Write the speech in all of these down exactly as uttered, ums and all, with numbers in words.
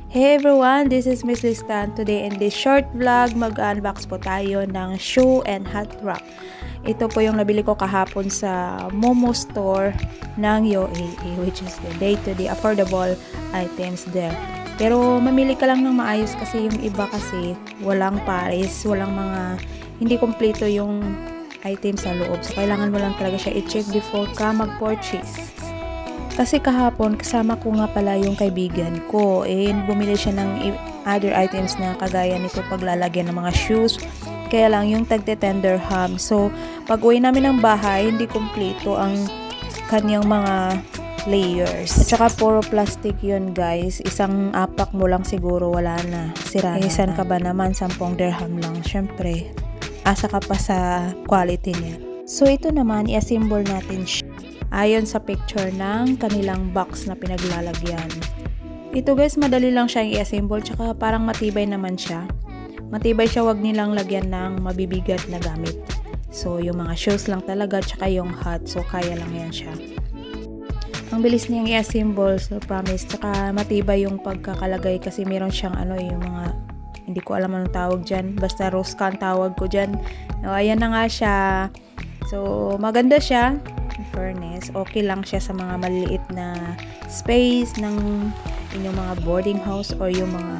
Hey everyone, this is Miss Listan. Today in this short vlog, mag-unbox po tayo ng shoe and hat rack. Ito po yung nabili ko kahapon sa Momo store ng U A E, which is the day-to-day affordable items there. Pero mamili ka lang ng maayos kasi yung iba kasi walang pares, walang mga, hindi kompleto yung items sa loob. So kailangan mo lang talaga siya i-check before ka mag-purchase. Kasi kahapon, kasama ko nga pala yung kaibigan ko. Eh, bumili siya ng other items na kagaya nito paglalagyan ng mga shoes. Kaya lang yung tagte-ten dirham. So, pag uwi namin ng bahay, hindi kompleto ang kanyang mga layers. At saka puro plastic yun guys. Isang apak mo lang siguro, wala na. Sira na. Eh, saan ka ba naman? Sampung dirham lang. Syempre, asa ka pa sa quality niya. So, ito naman, i-assemble natin siya ayon sa picture ng kanilang box na pinaglalagyan. Ito guys, madali lang siyang i-assemble, tsaka parang matibay naman siya. Matibay siya, wag nilang lagyan ng mabibigat na gamit. So, yung mga shoes lang talaga, tsaka yung hat. So, kaya lang yan siya. Ang bilis niyang i-assemble, so promise. Tsaka matibay yung pagkakalagay kasi meron siyang ano, yung mga, hindi ko alam anong tawag dyan. Basta rosca ang tawag ko dyan. O, ayan na nga siya. So, maganda siya. In fairness, okay lang siya sa mga maliliit na space ng inyong mga boarding house or yung mga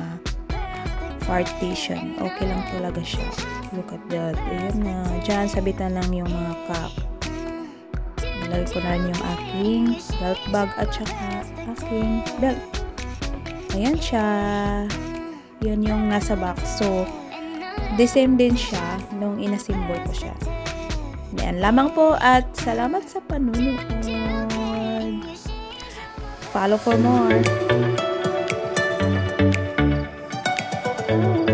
partition. Okay lang talaga siya. Look at that. Ayun na. Diyan, sabitan lang yung mga cup. Nilagay ko na rin yung aking belt bag at saka aking belt. Ayan siya. Yun yung nasa box. So, the same din siya nung inasimbol ko siya. Yan lamang po at salamat sa panunood. Follow for more.